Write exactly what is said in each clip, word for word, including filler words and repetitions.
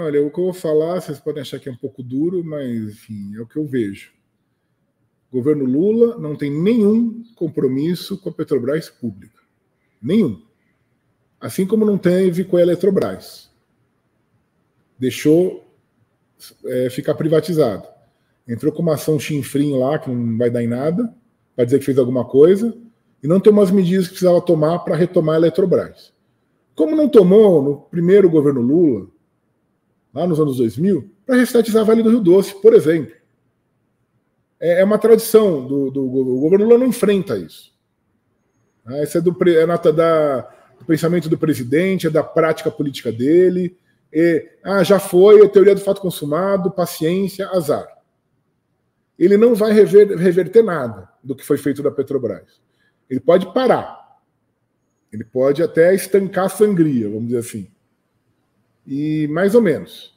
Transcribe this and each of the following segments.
Olha, o que eu vou falar, vocês podem achar que é um pouco duro, mas, enfim, é o que eu vejo. O governo Lula não tem nenhum compromisso com a Petrobras pública. Nenhum. Assim como não teve com a Eletrobras. Deixou é, ficar privatizado. Entrou com uma ação chinfrim lá, que não vai dar em nada, para dizer que fez alguma coisa, e não tomou as medidas que precisava tomar para retomar a Eletrobras. Como não tomou no primeiro governo Lula, lá nos anos dois mil, para restatizar a Vale do Rio Doce, por exemplo. É, é uma tradição do, do, do o governo Lula não enfrenta isso. Ah, isso é, do, é nota da, do pensamento do presidente, é da prática política dele. E, ah, já foi, a teoria do fato consumado, paciência, azar. Ele não vai rever, reverter nada do que foi feito da Petrobras. Ele pode parar. Ele pode até estancar a sangria, vamos dizer assim. E mais ou menos.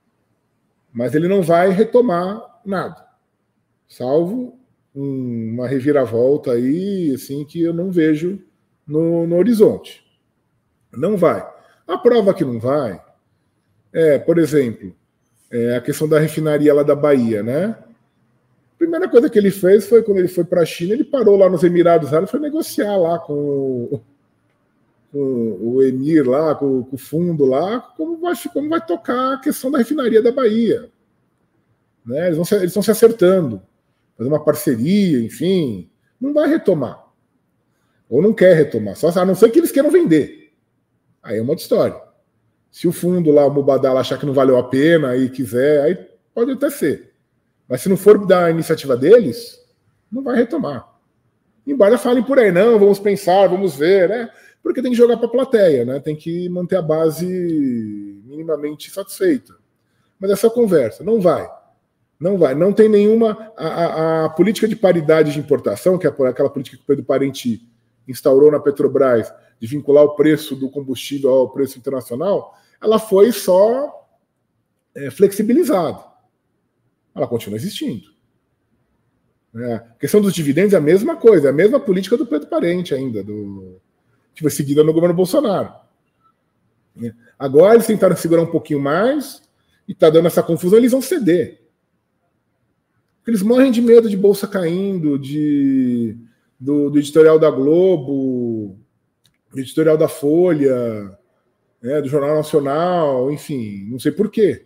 Mas ele não vai retomar nada. Salvo um, uma reviravolta aí, assim, que eu não vejo no, no horizonte. Não vai. A prova que não vai é, por exemplo, é a questão da refinaria lá da Bahia, né? A primeira coisa que ele fez foi, quando ele foi para a China, ele parou lá nos Emirados Árabes para negociar lá com o, com o Emir lá, com, com o fundo lá, como vai, como vai tocar a questão da refinaria da Bahia. Né? Eles, vão se, eles estão se acertando, fazer uma parceria, enfim. Não vai retomar. Ou não quer retomar, só, a não ser que eles queiram vender. Aí é uma outra história. Se o fundo lá, o Mubadala, achar que não valeu a pena e quiser, aí pode até ser. Mas se não for da iniciativa deles, não vai retomar. Embora falem por aí, não, vamos pensar, vamos ver, né? Porque tem que jogar para a plateia, né? Tem que manter a base minimamente satisfeita. Mas essa conversa não vai. Não vai. Não tem nenhuma... A, a, a política de paridade de importação, que é aquela política que o Pedro Parenti instaurou na Petrobras, de vincular o preço do combustível ao preço internacional, ela foi só é, flexibilizada. Ela continua existindo. É, a questão dos dividendos é a mesma coisa, é a mesma política do Pedro Parenti ainda, do, que foi seguida no governo Bolsonaro. É. Agora eles tentaram segurar um pouquinho mais e está dando essa confusão, eles vão ceder. Porque eles morrem de medo de bolsa caindo, de, do, do editorial da Globo, do editorial da Folha, né, do Jornal Nacional, enfim, não sei por quê.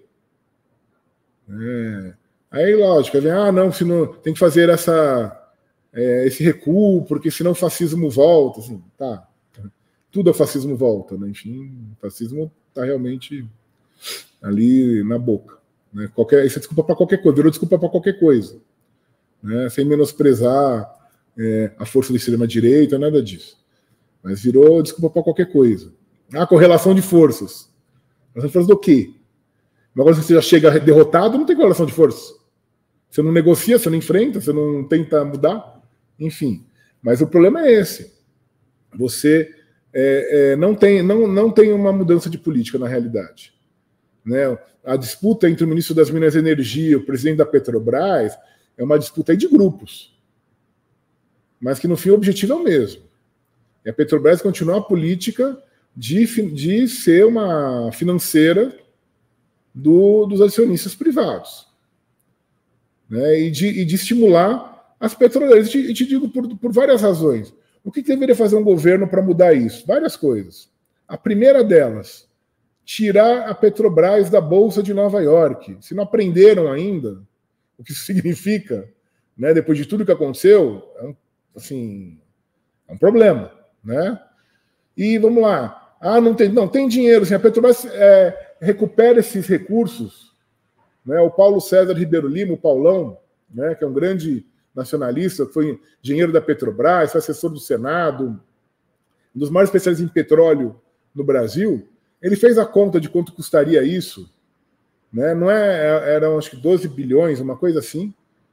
É. Aí, lógico, vem, ah, não, se não, tem que fazer essa, é, esse recuo, porque senão o fascismo volta. Assim, tá. Tudo é fascismo volta, né? Enfim, o fascismo está realmente ali na boca. Né? Qualquer, isso é desculpa para qualquer coisa, virou desculpa para qualquer coisa. Né? Sem menosprezar é, a força da extrema-direita, nada disso. Mas virou desculpa para qualquer coisa. Ah, correlação de forças. Correlação de forças do quê? Agora você já chega derrotado, não tem correlação de forças. Você não negocia, você não enfrenta, você não tenta mudar. Enfim. Mas o problema é esse. Você é, é, não, tem, não, não tem uma mudança de política na realidade. Né? A disputa entre o ministro das Minas e Energia e o presidente da Petrobras é uma disputa aí de grupos. Mas que no fim o objetivo é o mesmo. E a Petrobras continua a política de, de ser uma financeira do, dos acionistas privados. Né? E, de, e de estimular as petroleiras. E te, e te digo por, por várias razões. O que, que deveria fazer um governo para mudar isso? Várias coisas. A primeira delas, tirar a Petrobras da Bolsa de Nova York. Se não aprenderam ainda o que isso significa, né, depois de tudo que aconteceu, é um, assim, é um problema. Né? E vamos lá. Ah, não tem, não, tem dinheiro. Assim, a Petrobras é, recupera esses recursos. Né? O Paulo César Ribeiro Lima, o Paulão, né, que é um grande nacionalista, foi engenheiro da Petrobras, foi assessor do Senado, um dos maiores especialistas em petróleo no Brasil, ele fez a conta de quanto custaria isso. Né? Não é, eram acho que doze bilhões, uma coisa assim.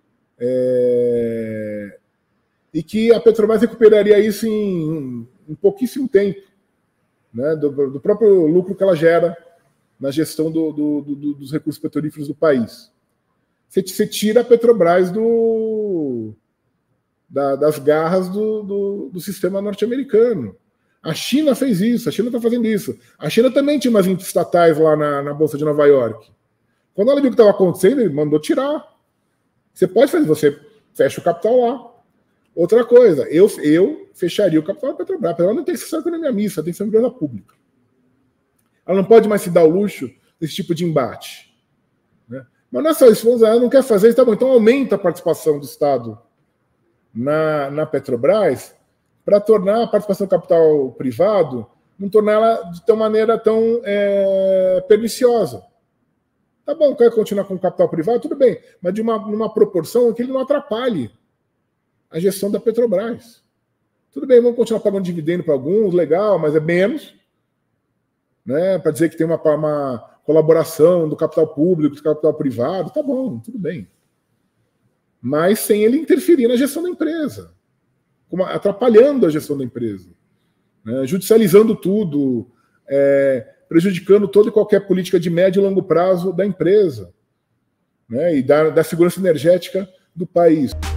É... E que a Petrobras recuperaria isso em, em pouquíssimo tempo, né, do, do próprio lucro que ela gera na gestão do, do, do, dos recursos petrolíferos do país. Você, você tira a Petrobras do, da, das garras do, do, do sistema norte-americano. A China fez isso, a China está fazendo isso. A China também tinha umas estatais lá na, na Bolsa de Nova York. Quando ela viu o que estava acontecendo, ele mandou tirar. Você pode fazer, você fecha o capital lá. Outra coisa, eu, eu fecharia o capital da Petrobras. Ela não tem que ser só economia mista, tem que ser uma empresa pública. Ela não pode mais se dar o luxo desse tipo de embate. Né? Mas não é só isso, ela não quer fazer isso, tá bom, então aumenta a participação do Estado na, na Petrobras para tornar a participação do capital privado, não tornar ela de uma maneira tão é, perniciosa. Tá bom, quer continuar com o capital privado? Tudo bem, mas de uma, numa proporção que ele não atrapalhe a gestão da Petrobras. Tudo bem, vamos continuar pagando dividendo para alguns, legal, mas é menos, né, para dizer que tem uma, uma colaboração do capital público, do capital privado, tá bom, tudo bem. Mas sem ele interferir na gestão da empresa, atrapalhando a gestão da empresa, né, judicializando tudo, é, prejudicando toda e qualquer política de médio e longo prazo da empresa, né, e da, da segurança energética do país.